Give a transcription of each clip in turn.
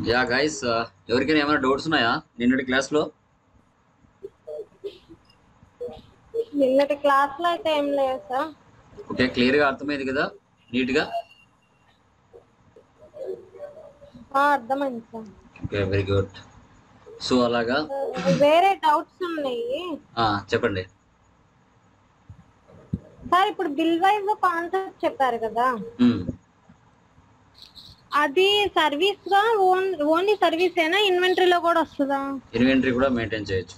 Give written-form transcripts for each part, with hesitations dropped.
Yeah guys, ఎవరికైనా ఏమైనా doubts ఉన్నాయా నిన్నటి క్లాస్లో? నిన్నటి క్లాస్ లో అయితే ఏం లేదు సార్. ఓకే, క్లియర్గా అర్థమైంది కదా, నీట్గా? అర్థమైంది sir. Okay, very good. So అలాగా వేరే డౌట్స్ ఉన్నాయి చెప్పండి. సార్. ఇప్పుడు బిల్ వైజ్ కాన్సెప్ట్ చెప్పారు కదా, మ్మ్. అది సర్వీస్ గా ఓన్లీ సర్వీస్ ఏనా, ఇన్వెంటరీలో కూడా వస్తుందా? ఇన్వెంటరీ కూడా మెయింటైన్ చేయొచ్చు.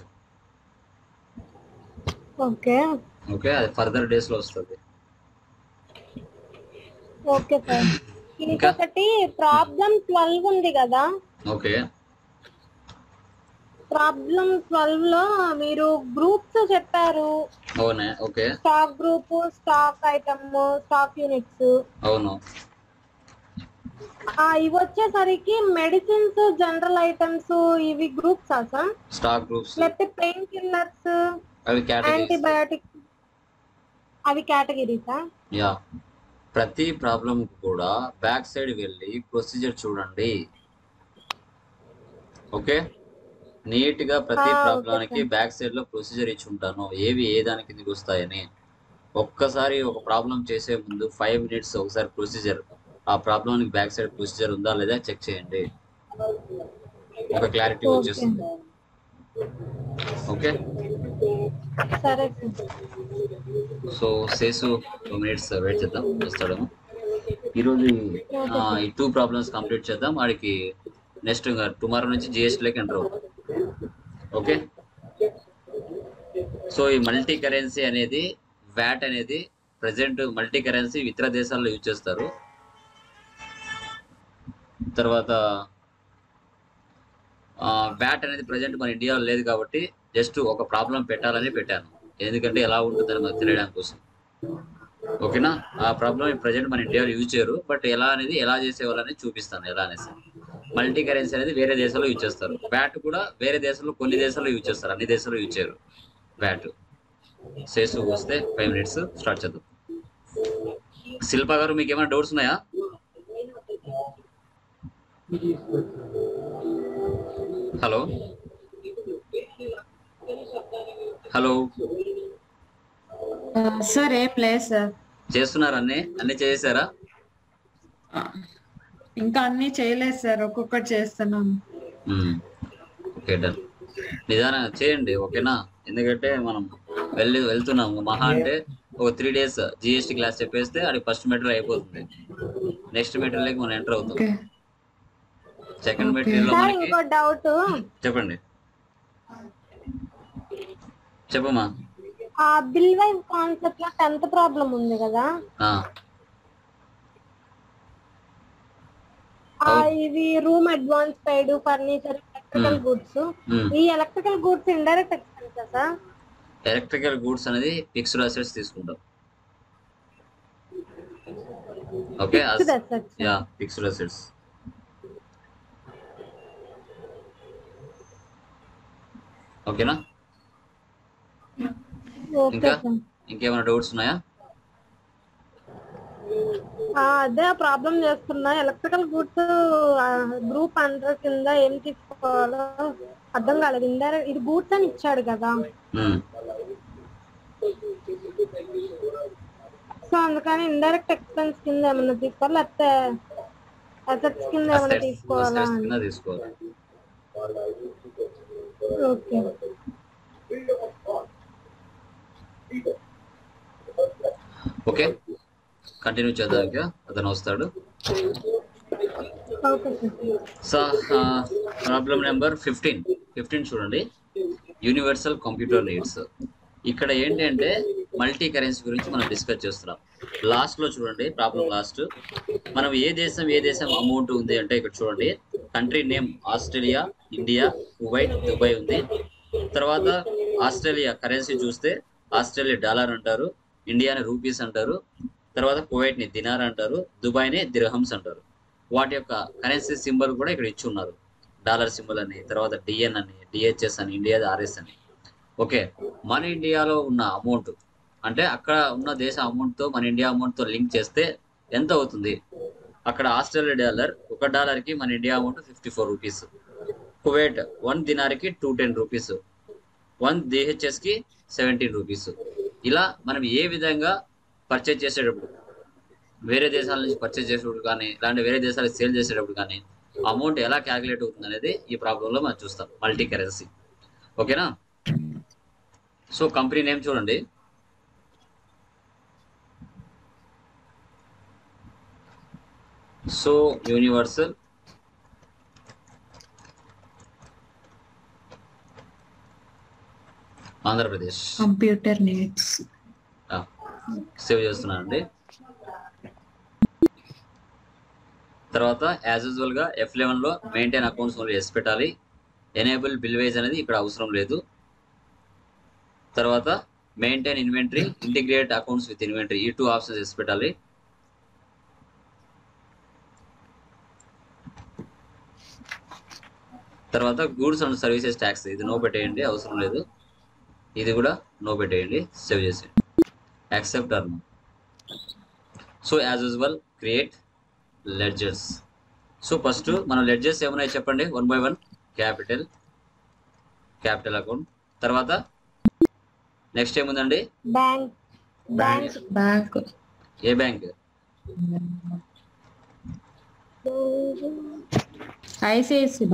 ఓకే ఓకే, అది ఫర్దర్ డేస్లో వస్తుంది. Okay sir. ఇంకొకటి ప్రాబ్లం 12 ఉంది కదా, ఓకే. ప్రాబ్లం 12 లో మీరు గ్రూప్స్ చెప్పారు. అవునే. Okay. Stock group, stock item, stock units. అవును. ఇవి వచ్చేసరికి మెడిసిన్స్, జనరల్ ఐటమ్స్, ఇవి గ్రూప్స్ సార్? స్టాక్ గ్రూప్స్ లేకపోతే పెయిన్ కిల్లర్స్, అవి కేటగిరీస్. యాంటీబయాటిక్స్, అవి కేటగిరీసా? యా, ప్రతి ప్రాబ్లం కూడా బ్యాక్ సైడ్ వెళ్ళి ప్రొసీజర్ చూడండి. ఓకే, నీట్ గా ప్రతి ప్రాబ్లానికి బ్యాక్ సైడ్ లో ప్రొసీజర్ ఇచ్చి ఉంటాను, ఏవి ఏ దాని కిందకి వస్తాయని. ఒక్కసారి ఒక ప్రాబ్లం చేసే ముందు 5 minutes ఒకసారి ప్రొసీజర్, ఆ ప్రాబ్లం బ్యాక్ సైడ్ ప్రొసీజర్ ఉందా లేదా చెక్ చేయండి, ఒక క్లారిటీ వచ్చేస్తుంది. ఓకే, సరే. సో సేసు 2 minutes వెయిట్ చేద్దాం, వస్తాడేమో. ఈరోజు ఈ 2 ప్రాబ్లమ్స్ కంప్లీట్ చేద్దాం. వాడికి నెక్స్ట్ టుమారో నుంచి జిఎస్టీలోకి ఎంటర్ అవుతాం. ఓకే, సో ఈ మల్టీ కరెన్సీ అనేది, వ్యాట్ అనేది ప్రజెంట్ మల్టీ కరెన్సీ ఇతర దేశాల్లో యూజ్ చేస్తారు. తర్వాత వ్యాట్ అనేది ప్రజెంట్ మన ఇండియాలో లేదు కాబట్టి జస్ట్ ఒక ప్రాబ్లం పెట్టాలని పెట్టాను, ఎందుకంటే ఎలా ఉంటుందని మనకు తెలియడానికి కోసం. ఓకేనా, ఆ ప్రాబ్లం ప్రజెంట్ మన ఇండియాలో యూజ్ చేయరు, బట్ ఎలా అనేది ఎలా చేసేవాళ్ళని చూపిస్తాను. ఎలా అనేసి మల్టీ కరెన్సీ అనేది వేరే దేశాల్లో యూజ్ చేస్తారు. వ్యాట్ కూడా వేరే దేశాల్లో, కొన్ని దేశాల్లో యూజ్ చేస్తారు, అన్ని దేశాల్లో యూజ్ చేయరు వ్యాట్. సేసు వస్తే 5 minutes స్టార్ట్ చేద్దాం. శిల్ప గారు, మీకు ఏమైనా డౌట్స్ ఉన్నాయా? హలో హలో సార్, ఏం లేదు సార్. చేస్తున్నారు, అన్ని చేసారా? ఇంకా అన్ని చేయలేదు సార్, ఒక్కొక్కటి చేస్తున్నాను. Okay, done. నిదానంగా చేయండి, ఓకేనా? ఎందుకంటే మనం వెళ్తున్నాము. మహా అంటే ఒక 3 days జిఎస్టీ క్లాస్ చెప్పేస్తే అది ఫస్ట్ మెటీరియల్ అయిపోతుంది. నెక్స్ట్ మెటీరియల్కి మనం ఎంటర్ అవుతాం. సెకండ్ మెటీరియల్ లో మనకి డౌట్ చెప్పండి. చెప్పమ్మా. బిల్ వైజ్ కాన్సెప్ట్ లో 10th ప్రాబ్లం ఉంది కదా, ఇది room advance paid, furniture, electrical goods. ఈ electrical goods indirect expenses sir? Electrical goods అనేది ఫిక్స్డ్ అసెట్స్ తీసుకుంటాం. Okay, yeah, fixed assets. ఓకేనా? ఇంకేమైనా డౌట్స్ ఉన్నాయా? అదే ప్రాబ్లం చేస్తున్నా. ఎలక్ట్రికల్ గూడ్స్ గ్రూప్ అండర్ కింద ఏం తీసుకోవాలో అర్థం కాలేదు. ఇండైరెక్ట్ ఇది గూడ్స్ అని ఇచ్చాడు కదా, సో అందుకని ఇండైరెక్ట్ ఎక్స్పెన్స్ కింద ఏమన్నా తీసుకోవాలి, లేకపోతే అసెట్స్ కింద ఏమన్నా తీసుకోవాలా? ఓకే ఓకే, కంటిన్యూ చేద్దాం. అతను వస్తాడు. ప్రాబ్లం నెంబర్ 15 చూడండి. Universal computer needs. ఇక్కడ ఏంటంటే మల్టీ కరెన్సీ గురించి మనం డిస్కస్ చేస్తున్నాం. లాస్ట్ లో చూడండి, ప్రాబ్లం లాస్ట్ మనం ఏ దేశం అమౌంట్ ఉంది అంటే ఇక్కడ చూడండి, country name Australia, India, Kuwait, Dubai ఉంది. తర్వాత ఆస్ట్రేలియా కరెన్సీ చూస్తే ఆస్ట్రేలియా డాలర్ అంటారు, ఇండియాని రూపీస్ అంటారు, తర్వాత కువైట్ ని దినార్ అంటారు, దుబాయ్ ని దిర్హమ్స్ అంటారు. వాటి యొక్క కరెన్సీ సింబల్ కూడా ఇక్కడ ఇచ్చి ఉన్నారు. డాలర్ సింబల్ అని, తర్వాత డిఎన్ అని, డిహెచ్ఎస్ అని, ఇండియాది ఆర్ఎస్ అని. ఓకే, మన ఇండియాలో ఉన్న అమౌంట్ అంటే అక్కడ ఉన్న దేశ అమౌంట్ తో మన ఇండియా అమౌంట్ తో లింక్ చేస్తే ఎంత అవుతుంది? అక్కడ ఆస్ట్రేలియా డాలర్ $1 కి మన ఇండియా అమౌంట్ 54 రూపీస్. కువైట్ 1 దినార్కి 210 రూపీస్, 1 DHS కి 17 రూపీస్. ఇలా మనం ఏ విధంగా పర్చేజ్ చేసేటప్పుడు, వేరే దేశాల నుంచి పర్చేజ్ చేసేటప్పుడు కానీ ఇలాంటి వేరే దేశాలకు సేల్ చేసేటప్పుడు కానీ అమౌంట్ ఎలా క్యాలిక్యులేట్ అవుతుంది అనేది ఈ ప్రాబ్లంలో మనం చూస్తాం. Multi currency. ఓకేనా? సో కంపెనీ నేమ్ చూడండి. So universal Andhra Pradesh computer needs save చేస్తున్నానండి. తర్వాత యాజ్ యూజువల్ గా F11 లో మెయింటైన్ అకౌంట్స్ ఓన్లీ ఎస్ పెట్టాలి. ఎనేబుల్ బిల్ వైజ్ అనేది ఇక్కడ అవసరం లేదు. తర్వాత maintain inventory, integrate accounts with inventory, ఈ 2 ఆప్షన్స్ ఎస్ పెట్టాలి. తర్వాత గూడ్స్ అండ్ సర్వీసెస్ ట్యాక్స్ ఇది నో పెట్టేయండి, అవసరం లేదు. ఇది కూడా నో పెట్టేయండి, సేవ్ చేసేయండి. Accept term. So as usual create ledgers. So first మనం లెడ్జర్స్ ఏమున్నాయి చెప్పండి, 1 by 1. Capital account. తర్వాత నెక్స్ట్ ఏముందండి? బ్యాంక్. ఏ bank? ICIC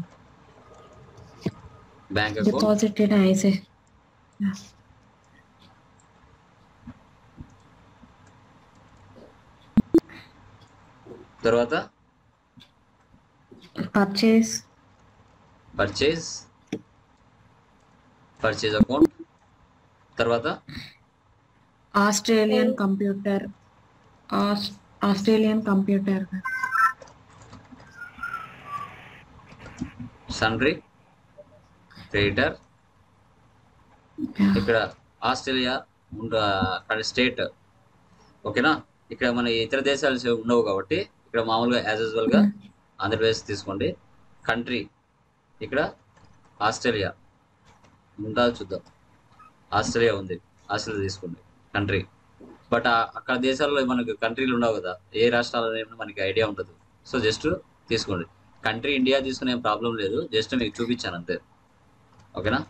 bank account. Deposited ICI. తర్వాత పర్చేస్ అకౌంట్. తర్వాత ఆస్ట్రేలియన్ కంప్యూటర్. Sundry creditor. ఇక్కడ ఆస్ట్రేలియా స్టేట్. ఓకేనా? ఇక్కడ మన ఇతర దేశాలు ఉండవు కాబట్టి ఇక్కడ మామూలుగా యాజ్ యూజువల్ గా ఆంధ్రప్రదేశ్ తీసుకోండి. కంట్రీ ఇక్కడ ఆస్ట్రేలియా ఉందా చూద్దాం. ఆస్ట్రేలియా ఉంది, ఆస్ట్రేలియా తీసుకోండి కంట్రీ. బట్ అక్కడ దేశాల్లో మనకు కంట్రీలు ఉండవు కదా, ఏ రాష్ట్రాలు మనకి ఐడియా ఉండదు. సో జస్ట్ తీసుకోండి. కంట్రీ ఇండియా తీసుకునే ప్రాబ్లం లేదు, జస్ట్ మీకు చూపించాను అంతే. ఓకేనా?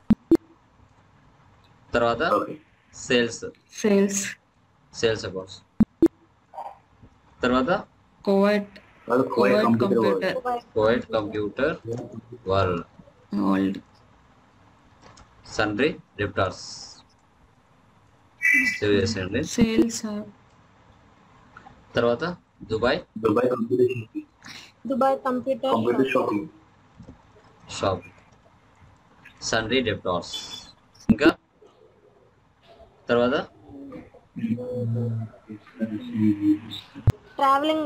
తర్వాత సేల్స్ అకౌంట్స్. తర్వాత Kuwait computer world. Sundry debtors save చేసేయండి. సేల్స్. తర్వాత Dubai computer shop. Sundry debtors. ఇంకా తర్వాత ట్రావెలింగ్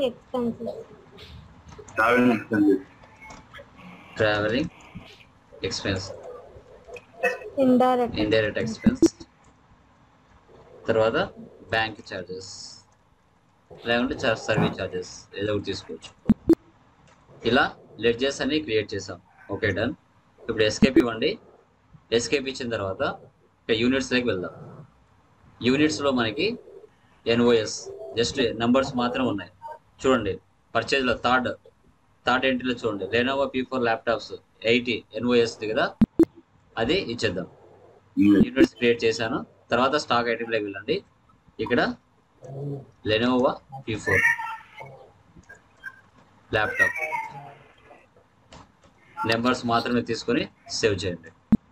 ఎక్స్పెన్స్. Indirect expense. తర్వాత బ్యాంక్ ఛార్జెస్ లేకుంటే సర్వీస్ ఛార్జెస్ ఏదో ఒకటి తీసుకోవచ్చు. ఇలా లెడ్జర్స్ అన్ని క్రియేట్ చేసాం. Okay, done. ఇప్పుడు ఎస్కేప్ ఇవ్వండి. ఎస్కేప్ ఇచ్చిన తర్వాత యూనిట్స్లోకి వెళ్దాం. యూనిట్స్లో మనకి ఎన్ఓఎస్ జస్ట్ నెంబర్స్ మాత్రం ఉన్నాయి. చూడండి పర్చేజ్లో థర్డ్ ఎంట్రీలో చూడండి, లెనోవో P4 ల్యాప్టాప్స్ 80 ఎన్ఓఎస్ కదా, అది ఇచ్చేద్దాం. యూనిట్స్ క్రియేట్ చేశాను. తర్వాత స్టాక్ ఐటెంలోకి వెళ్ళండి. ఇక్కడ లెనోవో P4 ల్యాప్టాప్ నెంబర్స్ మాత్రమే తీసుకొని సేవ్ చేయండి.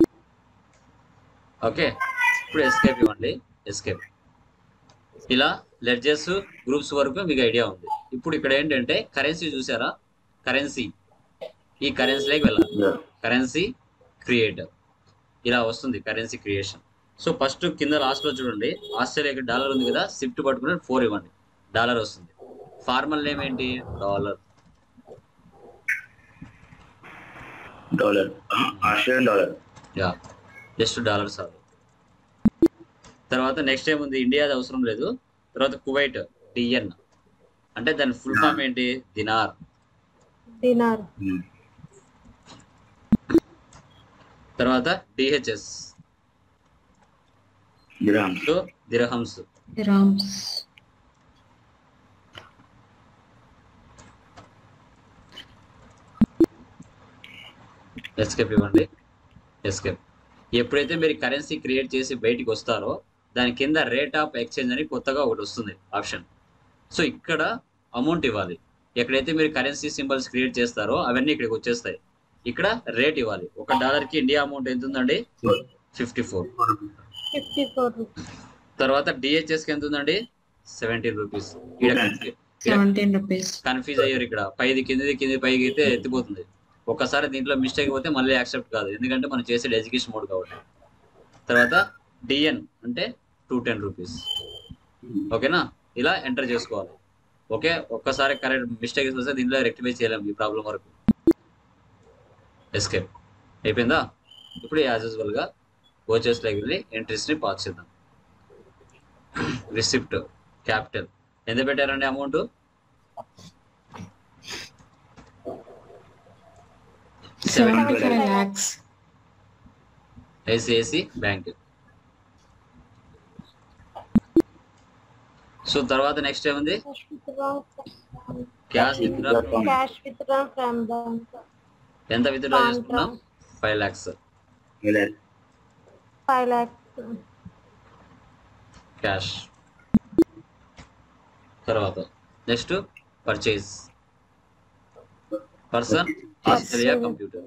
ఓకే, ఇప్పుడు ఎస్కేప్ ఇవ్వండి. ఎస్కేప్. ఇలా లెడ్జర్స్ గ్రూప్స్ వరకు మీకు ఐడియా ఉంది. ఇప్పుడు ఇక్కడ ఏంటంటే కరెన్సీ చూసారా, కరెన్సీ, ఈ కరెన్సీలోకి వెళ్ళాలి. కరెన్సీ క్రియేట్ ఇలా వస్తుంది, కరెన్సీ క్రియేషన్. సో ఫస్ట్ కింద లాస్ట్ లో చూడండి, ఆస్ట్రేలియాకి డాలర్ ఉంది కదా, షిఫ్ట్ పట్టుకుని 4 ఇవ్వండి, డాలర్ వస్తుంది. ఫార్మల్ నేమ్ ఏంటి? Dollar. Australian dollar. Yeah, just dollar sir. తర్వాత నెక్స్ట్ ఏముంది? ఇండియాది అవసరం లేదు. తర్వాత కువైట్ DN అంటే దాని ఫుల్ ఫామ్ ఏంటి? దినార్. తర్వాత DHS దిరహమ్స్. ఎస్కేప్ ఇవ్వండి. ఎస్కేప్. ఎప్పుడైతే మీరు కరెన్సీ క్రియేట్ చేసి బయటికి వస్తారో దాని కింద రేట్ ఆఫ్ ఎక్స్చేంజ్ అని కొత్తగా ఒకటి వస్తుంది ఆప్షన్. సో ఇక్కడ అమౌంట్ ఇవ్వాలి. ఎక్కడైతే మీరు కరెన్సీ సింబల్స్ క్రియేట్ చేస్తారో అవన్నీ ఇక్కడికి వచ్చేస్తాయి. ఇక్కడ రేట్ ఇవ్వాలి. $1 ఇండియా అమౌంట్ ఎంత ఉందండి? 54. 54. తర్వాత డిహెచ్ఎస్ కి ఎంత ఉందండి? 17 రూపీస్. 17 rupees. కన్ఫ్యూజ్ అయ్యారు ఇక్కడ. పైది కింది పైకి అయితే ఎత్తిపోతుంది. ఒక్కసారి దీంట్లో మిస్టేక్ పోతే మళ్ళీ యాక్సెప్ట్ కాదు, ఎందుకంటే మనం చేసేది ఎడ్యుకేషన్ మోడ్ కాబట్టి. తర్వాత డిఎన్ అంటే 210 రూపీస్. ఓకేనా? ఇలా ఎంటర్ చేసుకోవాలి. ఓకే, ఒక్కసారి కరెక్ట్ మిస్టేక్ వస్తే దీంట్లో రెక్టిఫై చేయలేము ఈ ప్రాబ్లం వరకు. ఎస్కేప్ అయిపోయిందా? ఇప్పుడు యాజ్ యూజువల్ గా వోచర్స్ లోకి వెళ్ళి ఎంట్రీస్ ని పాస్ చేద్దాం. రిసిప్ట్ క్యాపిటల్ ఎంత పెట్టారండి amount? 75 lakhs. ICIC bank. So తర్వాత నెక్స్ట్ ఏముంది? Cash withdraw. Cash withdraw from bank. ఎంత విత్డ్రా చేసుకున్నాం? 5 lakhs. 5 lakhs. క్యాష్. తర్వాత next purchase. Person Australia computer.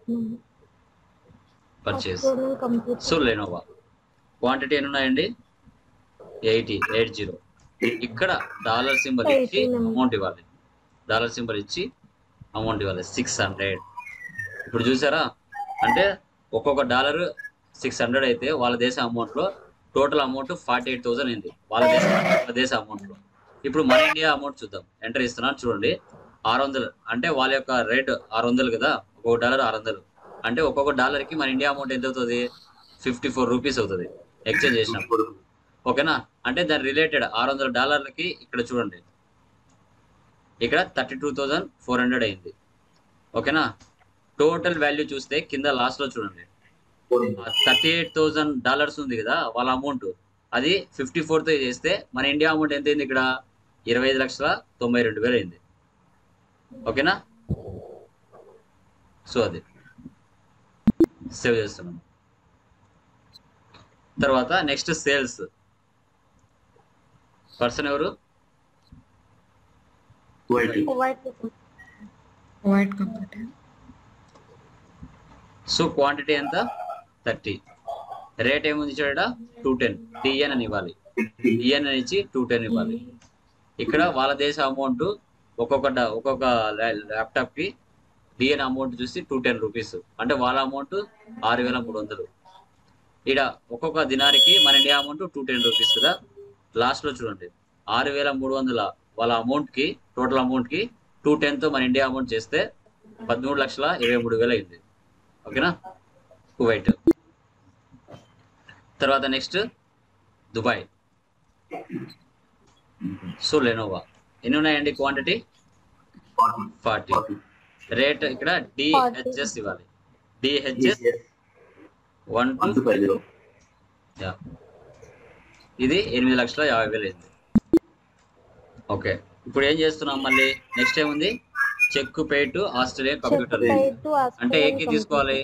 Purchase. So Lenovo. Quantity ఎన్ని ఉన్నాయండి? 80. ఇక్కడ డాలర్ సింబల్ ఇచ్చి అమౌంట్ ఇవ్వాలి. డాలర్ సింబల్ ఇచ్చి అమౌంట్ ఇవ్వాలి. 600. ఇప్పుడు చూసారా, అంటే ఒక్కొక్క డాలర్ 600 అయితే వాళ్ళ దేశ అమౌంట్ లో టోటల్ అమౌంట్ 48,000 అయింది వాళ్ళ దేశ అమౌంట్ లో. ఇప్పుడు మన ఇండియా అమౌంట్ చూద్దాం. ఎంటర్ ఇస్తున్నాను చూడండి. 600 అంటే వాళ్ళ యొక్క రేట్ 600 కదా, ఒక్కొక్క డాలర్ 600 అంటే ఒక్కొక్క డాలర్ కి మన ఇండియా అమౌంట్ ఎంత అవుతుంది? 54 రూపీస్ అవుతుంది ఎక్స్చేంజ్ చేసినప్పుడు. ఓకేనా? అంటే దాని రిలేటెడ్ $600 ఇక్కడ చూడండి, ఇక్కడ 32,400 అయింది. ఓకేనా? టోటల్ వాల్యూ చూస్తే కింద లాస్ట్ లో చూడండి, $38,000 ఉంది కదా వాళ్ళ అమౌంట్, అది 54తో చేస్తే మన ఇండియా అమౌంట్ ఎంత అయింది? ఇక్కడ 25,92,000 అయింది. ఓకేనా? సో అది సేవ్ చేస్తున్నాను. తర్వాత నెక్స్ట్ సేల్స్. పర్సన్ ఎవరు? White computer. సో క్వాంటిటీ ఎంత? 30. రేట్ ఏముంది చూడ? 210. డిఎన్ అని ఇవ్వాలి. డిఎన్ అని ఇచ్చి 210 ఇవ్వాలి. ఇక్కడ వాళ్ళ దేశ అమౌంట్ ఒక్కొక్క ల్యాప్టాప్ కి డిఎన్ అమౌంట్ చూసి 210 రూపీస్, అంటే వాళ్ళ అమౌంట్ 6,300. ఇక్కడ ఒక్కొక్క దినారికి మన ఇండియా అమౌంట్ 210 రూపీస్ కదా. లాస్ట్ లో చూడండి 6,300 వాళ్ళ అమౌంట్ కి, టోటల్ అమౌంట్ కి 210తో మన ఇండియా అమౌంట్ చేస్తే 13,23,000 అయింది. ఓకేనా? కువైట్. తర్వాత నెక్స్ట్ దుబాయ్. So Lenovo. ఎన్ని ఉన్నాయండి క్వాంటిటీ? 40. రేట్ ఇక్కడ డిహెచ్ఎస్ ఇవ్వాలి. డిహెచ్ఎస్ 1 ఇది 8,50,000 అయింది. ఓకే, ఇప్పుడు ఏం చేస్తున్నాం మళ్ళీ? నెక్స్ట్ ఏముంది? Cheque pay to Australia computer. అంటే ఏకి తీసుకోవాలి?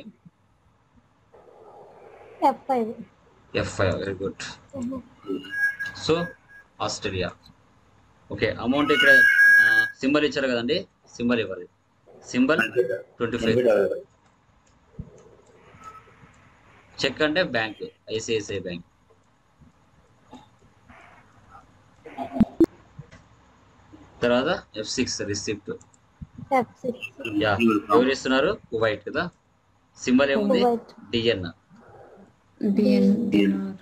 F5. Very good. So Australia. Okay, amount ఇక్కడ సింబల్ ఇచ్చారు కదండి, సింబల్ ఇవ్వాలి. సింబల్ 25. చెక్ అంటే బ్యాంక్, ఐసిఐసిఐ బ్యాంక్. తర్వాత F6 రిసిప్ట్. యా, ఎవరు ఇస్తున్నారు? కువైట్ కదా. సింబల్ ఏముంది? DN. dinar.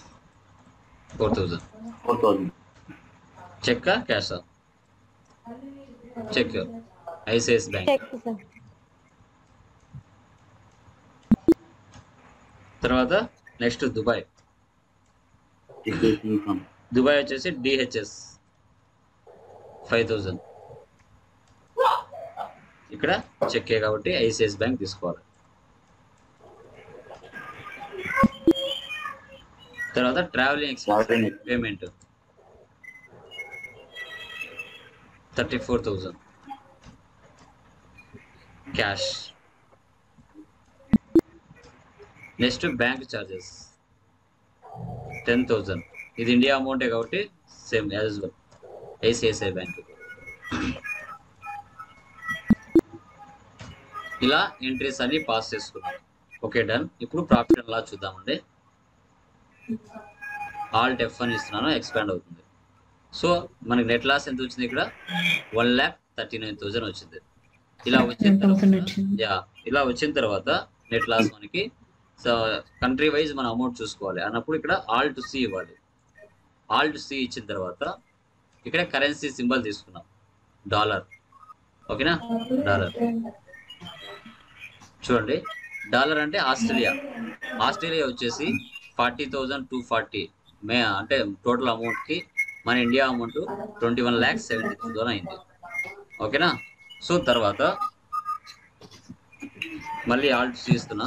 4,000. Cheque cash? Cheque. ICIC bank. తర్వాత నెక్స్ట్ దుబాయ్. దుబాయ్ వచ్చేసి డిహెచ్ఎస్ 5,000. ఇక్కడ చెక్కే కాబట్టి ఐసిఐసి బ్యాంక్ తీసుకోవాలి. తర్వాత travelling expense payment 34,000. Cash next bank charges 10,000. ఇది ఇండియా అమౌంటే కాబట్టి same as usual ICICI bank. ఇలా ఎంట్రీస్ అన్ని పాస్ చేసుకున్నాం. Okay done. ఇప్పుడు ప్రాఫిట్ అండ్ లాస్ చూద్దామండి. ఆల్ట్ F1 ఇస్తున్నాను, ఎక్స్పాండ్ అవుతుంది. సో మనకి నెట్ లాస్ ఎంత వచ్చింది ఇక్కడ 1,39,000 వచ్చింది. ఇలా వచ్చిన తర్వాత నెట్ లాస్ మనకి కంట్రీ వైజ్ మన అమౌంట్ చూసుకోవాలి అన్నప్పుడు ఇక్కడ ఆల్ట్ C ఇవ్వాలి. ఆల్ట్ C ఇచ్చిన తర్వాత ఇక్కడ కరెన్సీ సింబల్ తీసుకున్నాం డాలర్. ఓకేనా, డాలర్ చూడండి. డాలర్ అంటే ఆస్ట్రేలియా. ఆస్ట్రేలియా వచ్చేసి 40,240 అంటే టోటల్ అమౌంట్ కి మన ఇండియా అమౌంట్ 21,73,000 అయింది. ఓకేనా. సో తర్వాత మళ్ళీ ఆల్ట్ C ఇస్తున్నా,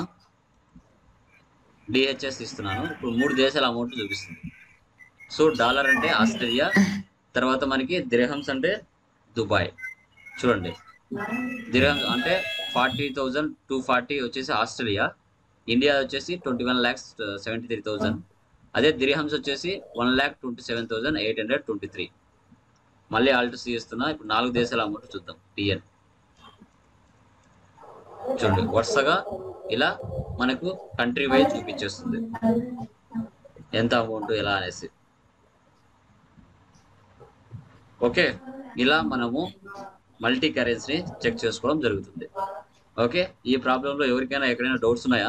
DHS ఇస్తున్నాను. ఇప్పుడు 3 దేశాల అమౌంట్ చూపిస్తుంది. సో డాలర్ అంటే ఆస్ట్రేలియా, తర్వాత మనకి దిర్హమ్స్ అంటే దుబాయ్. చూడండి, దిర్హమ్స్ అంటే 40,240 వచ్చేసి ఆస్ట్రేలియా, ఇండియా వచ్చేసి 21,73,000. అదే దిర్హమ్స్ వచ్చేసి 1,27,823. మళ్ళీ ఆల్ట్ C ఇస్తున్నా. ఇప్పుడు 4 దేశాల అమౌంట్ చూద్దాం. TN చూడండి, వరుసగా ఇలా మనకు కంట్రీ వైజ్ చూపించేస్తుంది ఎంత అమౌంట్ ఎలా అనేసి. ఓకే, ఇలా మనము మల్టీ కరెన్సీని చెక్ చేసుకోవడం జరుగుతుంది. ఓకే, ఈ ప్రాబ్లంలో ఎవరికైనా ఎక్కడైనా డౌట్స్ ఉన్నాయా?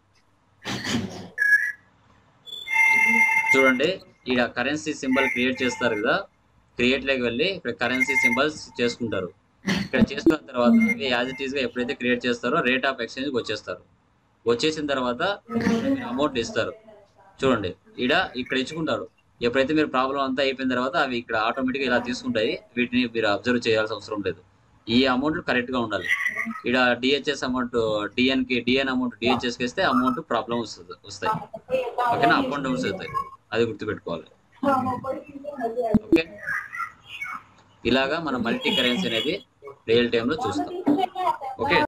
చూడండి, ఇక్కడ కరెన్సీ సింబల్ క్రియేట్ చేస్తారు కదా, క్రియేట్ లోకి వెళ్ళి ఇక్కడ కరెన్సీ సింబల్స్ చేసుకుంటారు. ఇక్కడ చేసుకున్న తర్వాత యాజ్ ఇట్ ఈస్ గా ఎప్పుడైతే క్రియేట్ చేస్తారో రేట్ ఆఫ్ ఎక్స్చేంజ్ వచ్చేస్తారు. వచ్చేసిన తర్వాత అమౌంట్ ఇస్తారు. చూడండి, ఇక్కడ ఇచ్చుకుంటారు. ఎప్పుడైతే మీరు ప్రాబ్లం అంతా అయిపోయిన తర్వాత అవి ఇక్కడ ఆటోమేటిక్గా ఇలా తీసుకుంటాయి. వీటిని మీరు అబ్జర్వ్ చేయాల్సిన అవసరం లేదు. ఈ అమౌంట్ కరెక్ట్ గా ఉండాలి. ఇక్కడ DHS amount DN amount DHS కి ఇస్తే అమౌంట్ ప్రాబ్లం వస్తాయి. ఓకేనా, అప్ అండ్ డౌన్స్ అవుతాయి, అది గుర్తుపెట్టుకోవాలి. ఓకే, ఇలాగా మనం మల్టీ కరెన్సీ అనేది రియల్ టైమ్ లో చూస్తాం. ఓకే.